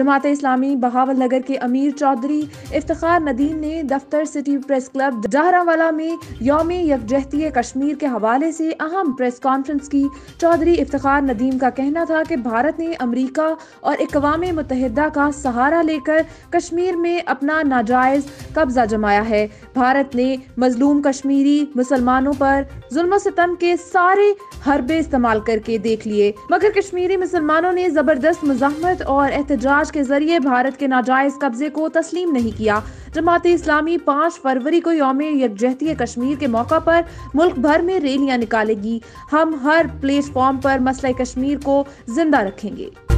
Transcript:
जमात इस्लामी बहावलनगर के अमीर चौधरी इफ्तिखार नदीम ने दफ्तर सिटी प्रेस क्लब जहरावाला में यौम यकजहती कश्मीर के हवाले से अहम प्रेस कॉन्फ्रेंस की। चौधरी इफ्तिखार नदीम का कहना था कि भारत ने अमरीका और अक़वाम मुत्तहिदा का सहारा लेकर कश्मीर में अपना नाजायज कब्जा जमाया है। भारत ने मजलूम कश्मीरी मुसलमानों पर जुल्म सितम के सारे हरबे इस्तेमाल करके देख लिए, मगर कश्मीरी मुसलमानों ने जबरदस्त मुज़ाहमत और एहतजाज के जरिए भारत के नाजायज कब्जे को तस्लीम नहीं किया। जमात इस्लामी 5 फरवरी को यौम यकजहती कश्मीर के मौका पर मुल्क भर में रैलियां निकालेगी। हम हर प्लेटफॉर्म पर मसला कश्मीर को जिंदा रखेंगे।